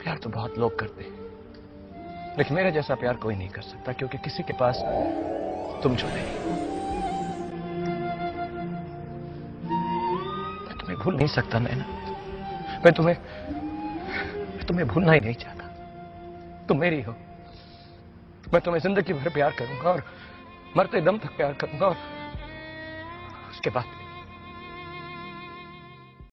प्यार तो बहुत लोग करते हैं, लेकिन मेरे जैसा प्यार कोई नहीं कर सकता, क्योंकि किसी के पास तुम जो नहीं। मैं तुम्हें भूल नहीं सकता नैना। मैं तुम्हें भूलना ही नहीं चाहता। तुम मेरी हो। मैं तुम्हें जिंदगी भर प्यार करूंगा और मरते दम तक प्यार करूंगा, और उसके बाद